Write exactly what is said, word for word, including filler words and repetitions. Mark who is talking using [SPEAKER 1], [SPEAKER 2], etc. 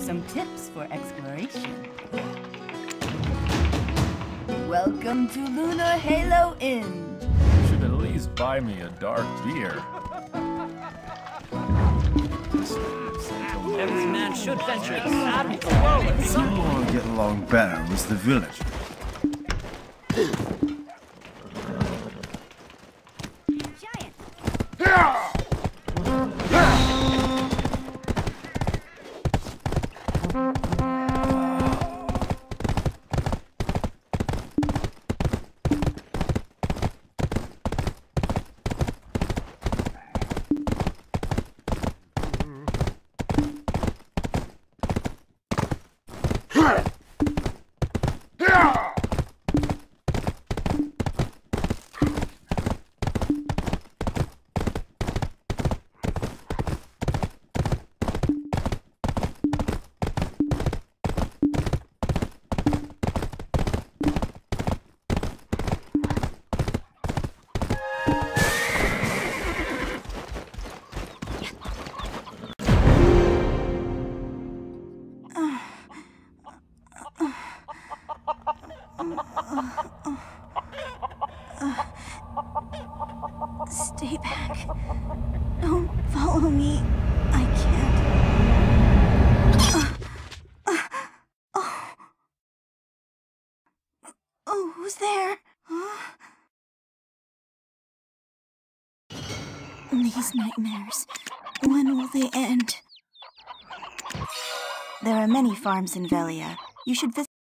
[SPEAKER 1] some tips for exploration. Welcome to Lunar Halo Inn.
[SPEAKER 2] You should at least buy me a dark beer.
[SPEAKER 3] Every man should venture out into the world at some point.
[SPEAKER 4] Who will get along better with the village?
[SPEAKER 5] Stay back. Don't follow me. I can't. Uh, uh, oh. Oh, who's there? Huh? These nightmares. When will they end? There are many farms in Velia. You should visit.